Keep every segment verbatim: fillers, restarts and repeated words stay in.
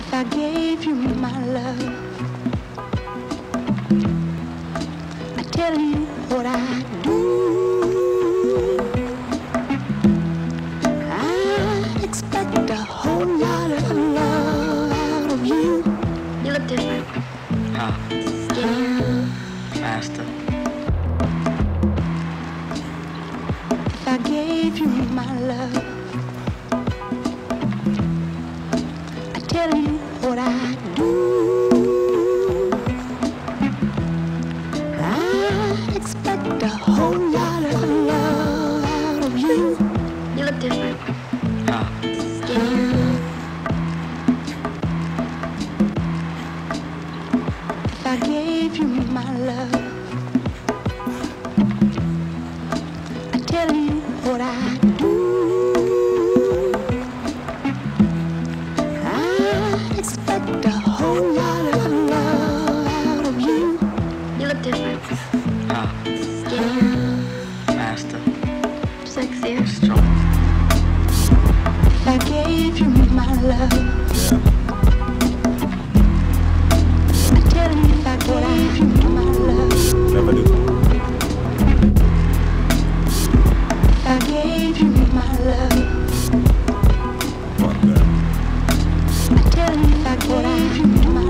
If I gave you my love, I tell you what I do. I expect a whole lot of love out of you. You look different. How? Skinnier. Faster. If I gave you my love, I tell you what I do. I expect a whole lot of love out of you. You look different. How? Skinnier. If I gave you my love, I tell you what I do. I expect a whole lot of love out of you. You look different. How? Skinnier. Faster. Sexier. Strong. If I gave you my love, I tell you if I gave you my love, Never do. if I gave you my love, Fuck that. I tell you if I gave you my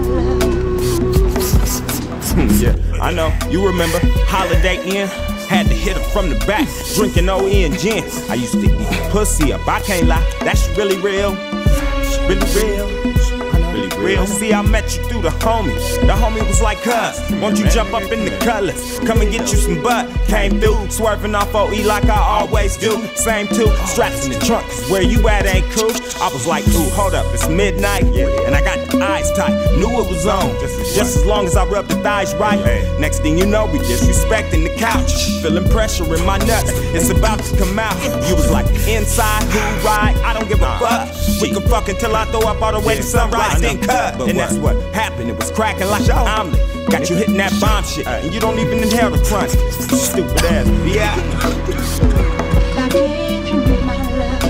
love. Yeah, I know. You remember Holiday Inn? Had to hit her from the back, drinking O E and gin. I used to eat pussy up, I can't lie. That's really real. Really real. Really real. See, I met you through the homie. The homie was like, cuz, won't you jump up in the colors? Come and get you some butt. Came through, swerving off O E like I always do. Same two, straps in the trunk, cause where you at ain't cool. I was like, ooh, hold up, it's midnight. And I got the eyes tight, knew it was on. Just as long as I rubbed the thighs right. Next thing you know, we disrespecting the couch. Feeling pressure in my nuts, it's about to come out. You was like, inside, who ride? I don't give a fuck. We can fuck until I throw up all the way to sunrise, then cut. And that's what happened, it was cracking like an omelet. Got you hitting that bomb shit, and you don't even inhale the crunch. Stupid ass, yeah. If I gave you my love,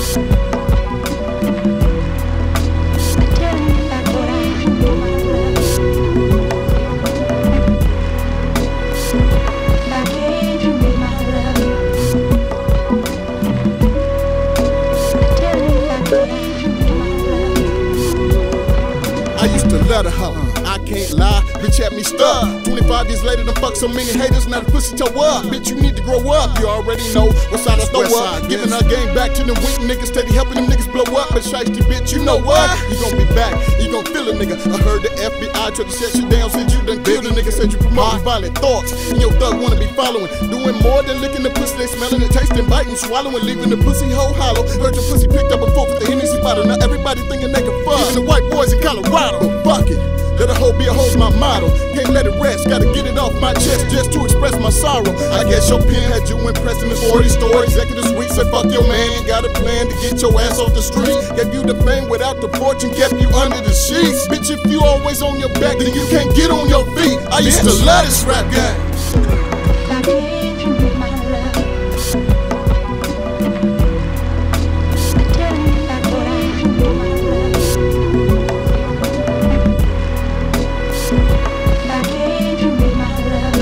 I tell you if I gave you my love, if I gave you my love, I tell you if I gave you my love. I used to love the hoe, I can't lie, bitch had me stuck. Twenty-five years later, done fuck so many haters, now the pussy toe up. Bitch, you need to grow up, you already know what side I throw up. Giving our game back to them weak niggas, steady helping them niggas blow up. But shiesty bitch, you know what? You gon' be back, you gon' feel a nigga. I heard the F B I tried to shut you down, said you done killed a nigga, said you promote violent thoughts, and your thug wanna be following. Doing more than licking the pussy, they smelling it, tasting, biting, swallowing, leaving the pussy hole hollow. Heard your pussy picked up a foot with the Hennessy bottle, now everybody thinking they can fuck. Even the white boys in Colorado, but fuck it. Let a hoe be a hoe's my motto. Can't let it rest, gotta get it off my chest just to express my sorrow. I guess your pen had you impressed in this forty store. Executive suite said fuck your man, ain't got a plan to get your ass off the street. Gave you the fame without the fortune, kept you under the sheets. Bitch, if you always on your back, then you can't get on your feet. I used to love this rap game. If I gave you my love, I tell you if I gave you my love, if I gave you my love,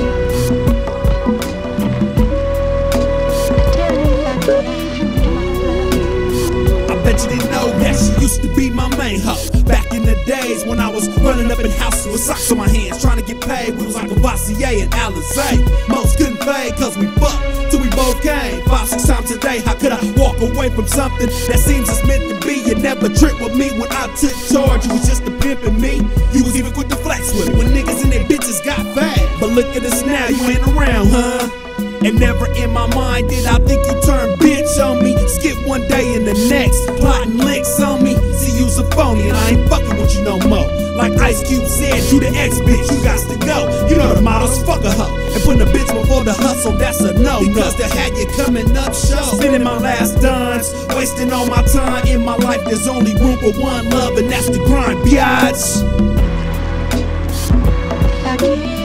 I tell you if I gave you my love. I bet you didn't know that she used to be my main hoe. Back in the days when I was running up in houses with socks on my hands, trying to get paid. We was like Cavassier and Alizé. Most couldn't fade cause we fucked till we both came. Five, six times a day, how could I walk away from something that seems it's meant to be? You never tripped with me when I took charge. You was just a pimp in me. You was even quick to flex with me when niggas and their bitches got fat. But look at us now, you ain't around, huh? And never in my mind did I think you turned bitch on me. Skip one day and the next, plotting licks on me. See, you's a phony and I ain't fucking with you no more. Like Ice Cube said, you the ex bitch, you got to go. You know the motto's fuck a hoe, and putting a bitch before the hustle, that's a no. Because they had you coming up show. Spending my last dimes, wasting all my time. In my life there's only room for one love, and that's the grind, biatch. If I gave